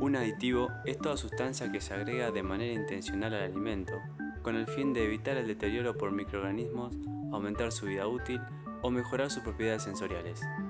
Un aditivo es toda sustancia que se agrega de manera intencional al alimento, con el fin de evitar el deterioro por microorganismos, aumentar su vida útil o mejorar sus propiedades sensoriales.